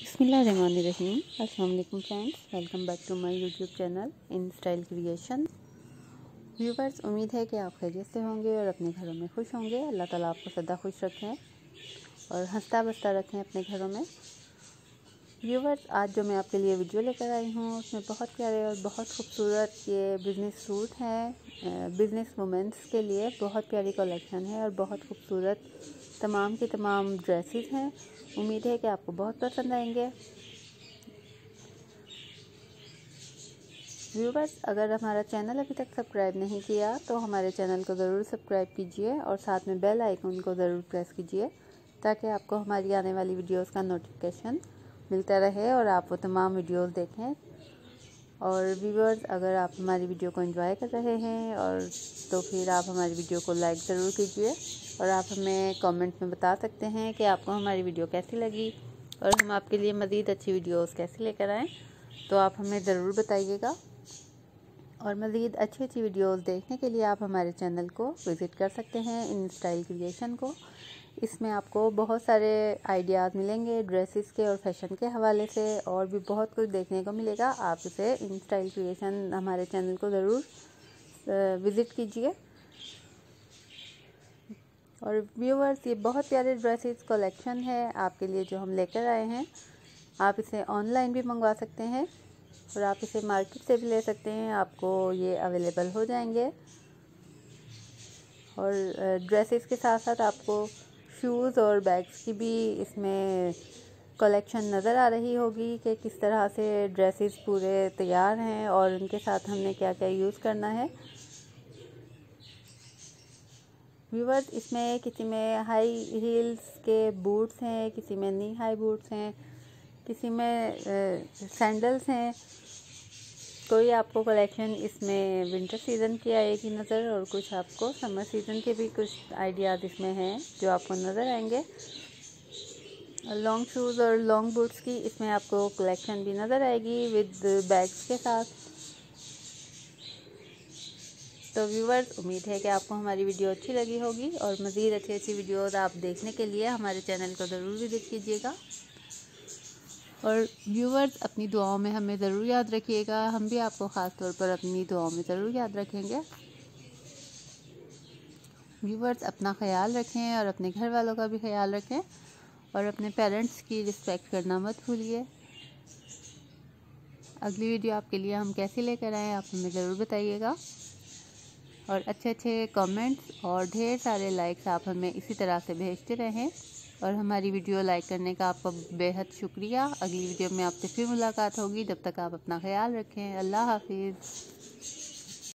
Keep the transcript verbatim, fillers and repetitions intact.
बिस्मिल्लाहिर्रहमानिर्रहीम। अस्सलाम वालेकुम friends, welcome back to my YouTube channel in style creation. Viewers, उम्मीद है कि आप खैरियत से होंगे और अपने घरों में खुश होंगे। अल्लाह ताला आपको सदा खुश रखें और हंसता बसता रखें अपने घरों में। व्यूवर्स, आज जो मैं आपके लिए वीडियो लेकर आई हूँ उसमें बहुत प्यारे और बहुत खूबसूरत ये बिज़नेस सूट हैं। बिज़नेस वुमेंस के लिए बहुत प्यारी कलेक्शन है और बहुत खूबसूरत तमाम की तमाम ड्रेसेस हैं। उम्मीद है कि आपको बहुत पसंद आएंगे। व्यूवर्स, अगर हमारा चैनल अभी तक सब्सक्राइब नहीं किया तो हमारे चैनल को ज़रूर सब्सक्राइब कीजिए और साथ में बेल आइकन को ज़रूर प्रेस कीजिए ताकि आपको हमारी आने वाली वीडियोस का नोटिफिकेशन मिलता रहे और आप वो तमाम वीडियोस देखें। और व्यूवर्स, अगर आप हमारी वीडियो को एंजॉय कर रहे हैं और तो फिर आप हमारी वीडियो को लाइक ज़रूर कीजिए और आप हमें कमेंट में बता सकते हैं कि आपको हमारी वीडियो कैसी लगी और हम आपके लिए मज़ीद अच्छी वीडियोस कैसे लेकर आएँ, तो आप हमें ज़रूर बताइएगा। और मज़ीद अच्छी अच्छी वीडियोस देखने के लिए आप हमारे चैनल को विज़िट कर सकते हैं, इन स्टाइल क्रिएशन को। इसमें आपको बहुत सारे आइडियाज़ मिलेंगे ड्रेसेस के और फैशन के हवाले से, और भी बहुत कुछ देखने को मिलेगा। आप इसे इन स्टाइल क्रिएशन हमारे चैनल को ज़रूर विज़िट कीजिए। और व्यूवर्स, ये बहुत प्यारे ड्रेसेस कलेक्शन है आपके लिए जो हम लेकर आए हैं। आप इसे ऑनलाइन भी मंगवा सकते हैं और आप इसे मार्केट से भी ले सकते हैं, आपको ये अवेलेबल हो जाएंगे। और ड्रेसेस के साथ साथ आपको शूज़ और बैग्स की भी इसमें कलेक्शन नज़र आ रही होगी कि किस तरह से ड्रेसेस पूरे तैयार हैं और उनके साथ हमने क्या क्या यूज़ करना है। व्यूवर्स, इसमें किसी में हाई हील्स के बूट्स हैं, किसी में नी हाई बूट्स हैं, किसी में सैंडल्स हैं। कोई आपको कलेक्शन इसमें विंटर सीज़न की आएगी नज़र और कुछ आपको समर सीज़न के भी कुछ आइडियाज़ इसमें हैं जो आपको नज़र आएंगे। लॉन्ग शूज़ और लॉन्ग बूट्स की इसमें आपको कलेक्शन भी नज़र आएगी विद बैग्स के साथ। तो व्यूवर्स, उम्मीद है कि आपको हमारी वीडियो अच्छी लगी होगी और मज़ीद अच्छी अच्छी वीडियोज़ आप देखने के लिए हमारे चैनल को ज़रूर विज़िट कीजिएगा। और व्यूवर्स, अपनी दुआओं में हमें ज़रूर याद रखिएगा, हम भी आपको ख़ास तौर पर अपनी दुआओं में ज़रूर याद रखेंगे। व्यूवर्स, अपना ख्याल रखें और अपने घर वालों का भी ख्याल रखें और अपने पेरेंट्स की रिस्पेक्ट करना मत भूलिए। अगली वीडियो आपके लिए हम कैसी लेकर आएँ आप हमें ज़रूर बताइएगा और अच्छे अच्छे कमेंट्स और ढेर सारे लाइक्स आप हमें इसी तरह से भेजते रहें। और हमारी वीडियो लाइक करने का आपका बेहद शुक्रिया। अगली वीडियो में आपसे फिर मुलाकात होगी, जब तक आप अपना ख्याल रखें। अल्लाह हाफिज़।